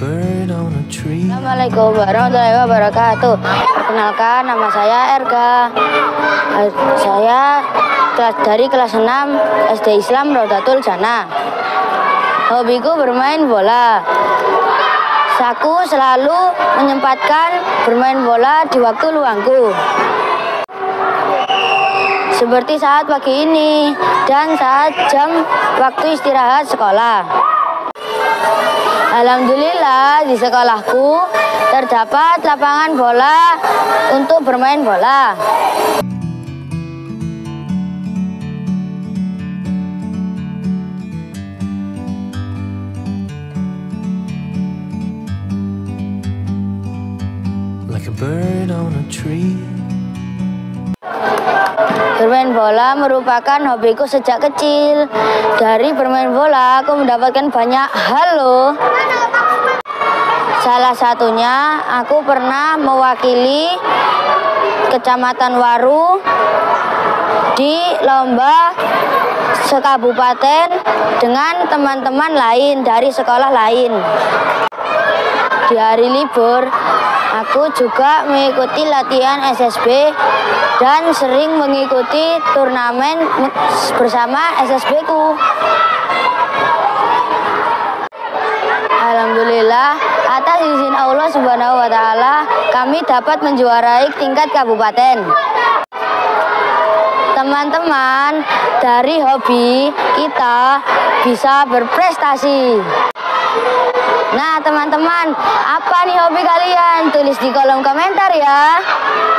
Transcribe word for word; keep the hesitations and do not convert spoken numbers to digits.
Assalamualaikum warahmatullahi wabarakatuh. Perkenalkan, nama saya Erga. Saya kelas dari kelas enam S D Islam Rodatul Jannah. Hobiku bermain bola. Aku selalu menyempatkan bermain bola di waktu luangku, seperti saat pagi ini dan saat jam waktu istirahat sekolah. Alhamdulillah di sekolahku terdapat lapangan bola untuk bermain bola. Like a bird on a tree. Bermain bola merupakan hobiku sejak kecil. Dari bermain bola aku mendapatkan banyak hal loh. Salah satunya aku pernah mewakili Kecamatan Waru di lomba sekabupaten dengan teman-teman lain dari sekolah lain. Di hari libur aku juga mengikuti latihan S S B dan sering mengikuti turnamen bersama S S B ku. Alhamdulillah, atas izin Allah Subhanahu wa Ta'ala, kami dapat menjuarai tingkat kabupaten. Teman-teman, dari hobi kita bisa berprestasi. Nah, teman-teman, apa nih hobi kalian? Tulis di kolom komentar ya.